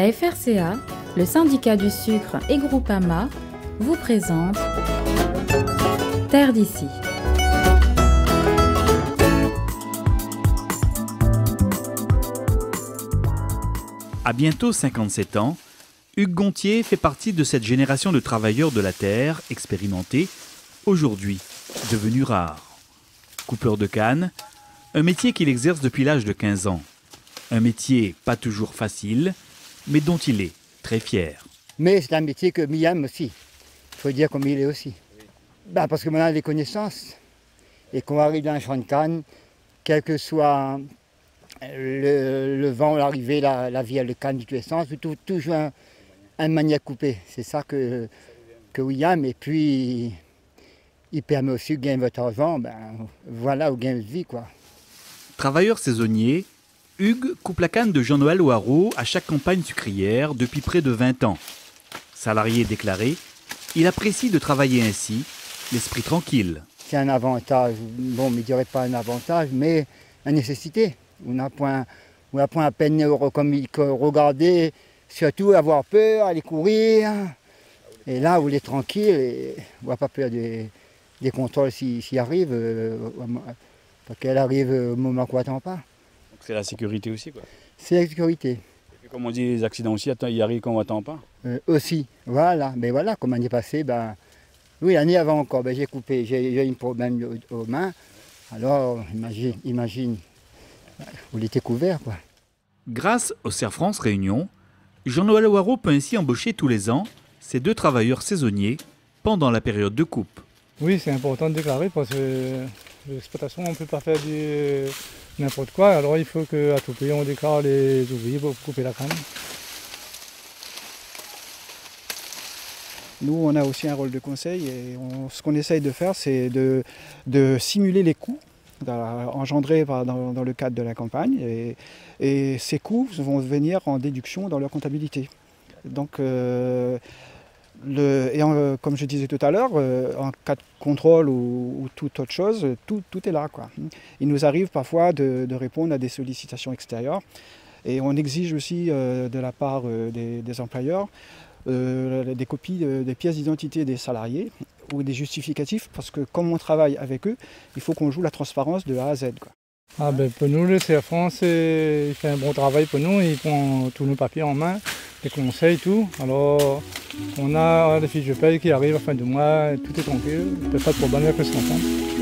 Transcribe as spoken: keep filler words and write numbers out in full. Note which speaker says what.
Speaker 1: La F R C A, le syndicat du sucre et Groupama vous présente Terre d'ici.
Speaker 2: À bientôt cinquante-sept ans, Hugues Gontier fait partie de cette génération de travailleurs de la terre expérimentés, aujourd'hui devenus rares. Coupeur de canne, un métier qu'il exerce depuis l'âge de quinze ans. Un métier pas toujours facile, mais dont il est très fier.
Speaker 3: Mais c'est un métier que m'y aime aussi. Il faut dire comme il est aussi. Ben parce que maintenant, on a des connaissances. Et qu'on arrive dans un champ de canne, quel que soit le, le vent, l'arrivée, la, la vie à le canne, du tout essence, tout, toujours un, un manière de couper. C'est ça que, que William. Et puis, il permet aussi de gagner votre argent. Ben, voilà, ou gain de vie, quoi.
Speaker 2: Travailleur saisonnier, Hugues coupe la canne de Jean-Noël Oireau à chaque campagne sucrière depuis près de vingt ans. Salarié déclaré, il apprécie de travailler ainsi, l'esprit tranquille.
Speaker 3: C'est un avantage, bon, je ne dirais pas un avantage, mais une nécessité. On n'a point, on n'a point à peine comme regarder, surtout avoir peur, aller courir. Et là, vous êtes tranquille, et on n'a pas peur des, des contrôles s'ils si, si arrivent, euh, parce qu'elle arrive au moment qu'on n'attend pas.
Speaker 4: C'est la sécurité aussi, quoi.
Speaker 3: C'est la sécurité.
Speaker 4: Et comme on dit, les accidents aussi, ils arrivent quand on n'attend pas.
Speaker 3: Euh, aussi, voilà. Mais voilà, comme l'année passée, ben, oui, l'année avant encore, ben, j'ai coupé, j'ai eu un problème aux, aux mains. Alors, imagine, imagine, vous l'étiez couvert, quoi.
Speaker 2: Grâce au C E R France Réunion, Jean-Noël Oireau peut ainsi embaucher tous les ans ces deux travailleurs saisonniers pendant la période de coupe.
Speaker 5: Oui, c'est important de déclarer parce que l'exploitation, on ne peut pas faire du n'importe quoi. Alors il faut qu'à tout prix, on déclare les ouvriers pour couper la canne.
Speaker 6: Nous, on a aussi un rôle de conseil et on, ce qu'on essaye de faire, c'est de, de simuler les coûts engendrés par, dans, dans le cadre de la campagne. Et, et ces coûts vont venir en déduction dans leur comptabilité. Donc, euh, le, et en, comme je disais tout à l'heure, euh, en cas de contrôle ou, ou toute autre chose, tout, tout est là, quoi. Il nous arrive parfois de, de répondre à des sollicitations extérieures. Et on exige aussi euh, de la part euh, des, des employeurs Euh, des copies de, des pièces d'identité des salariés ou des justificatifs parce que comme on travaille avec eux, il faut qu'on joue la transparence de A à Z, quoi.
Speaker 5: Ah ben pour nous, le C E R France, il fait un bon travail pour nous, il prend tous nos papiers en main, les conseils, tout. Alors on a les fiches de paye qui arrivent à la fin du mois, tout est tranquille, il n'y a pas de problème avec le C E R France.